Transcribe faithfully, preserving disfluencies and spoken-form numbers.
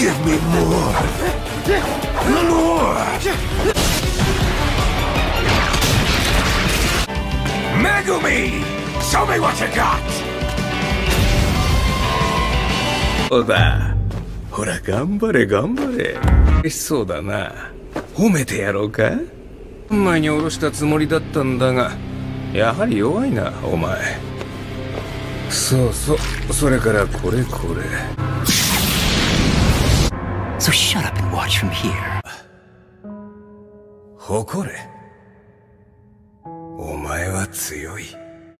Give me more. More. Megumi! Show me what you got! そうだ。ほら、頑張れ、頑張れ。嬉しそうだな。褒めてやろうか？前に下ろしたつもりだったんだが、やはり弱いな、お前。そうそう、それからこれこれ。 So shut up and watch from here. 誇れ。お前は強い。